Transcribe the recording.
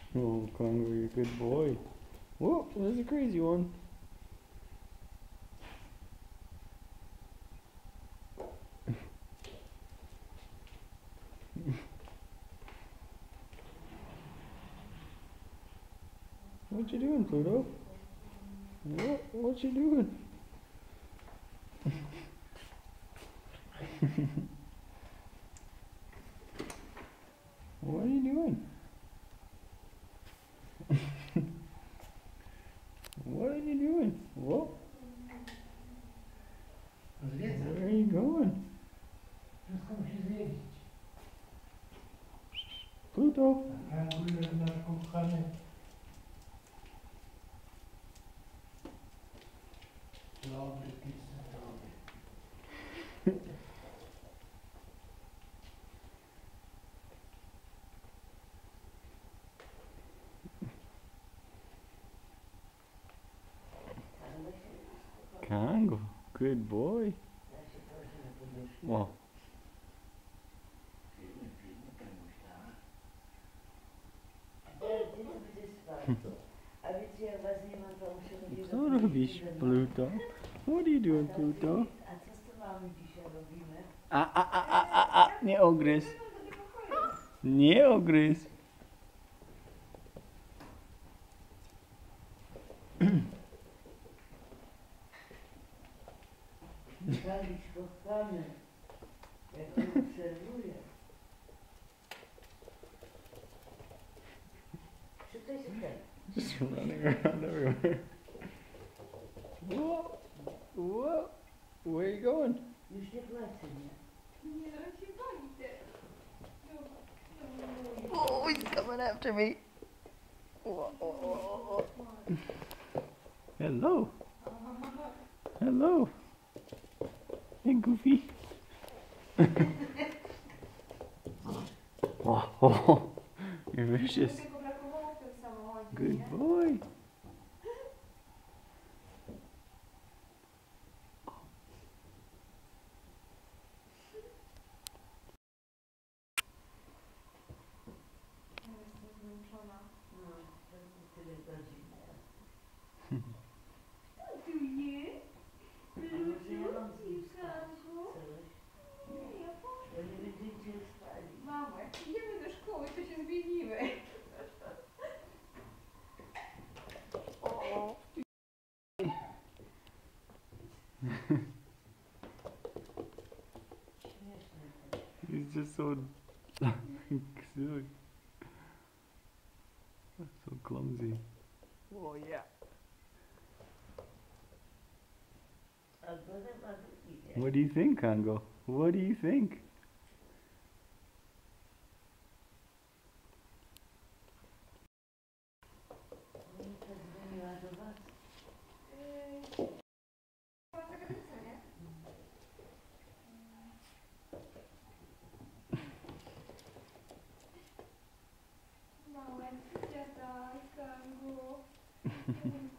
Oh, Congo, you're a good boy. Whoa, there's a crazy one. What you doing, Pluto? What you doing? What are you doing? What are you doing? Whoa. Where are you going? Pluto. Congo, good boy. Wow. Co robisz, Pluto? What are you doing, Pluto? Nie ogryz. Nie ogryz. Bawić kochamy, jak go obserwuję. Szukaj, szukaj. Just running around everywhere. Whoa, whoa, where are you going? Już nie płaczę, nie? Nie, no się boi teraz. Oh, he's coming after me. Whoa, whoa, whoa, whoa. Hello. Hello. Hey, Goofy. Oh, you're vicious. Tego brakowało w tym samochodzie, Good nie? boy. Ja jestem zmęczona. No, to jest tyle godzin. Tu jest? A może ja mam z nim spać? Kasiu? Coś? Nie, ja poszłam. Bo nie będziecie spali. Mamo, jak idziemy do szkoły, to się zmienimy. Śmieszne to. He's just so silly. So clumsy. Oh yeah. A potem ma drugi wiek. What do you think, Congo? What do you think? Monika dzwoniła do was. Była zagadnica, nie? Małe, dziada, kangu.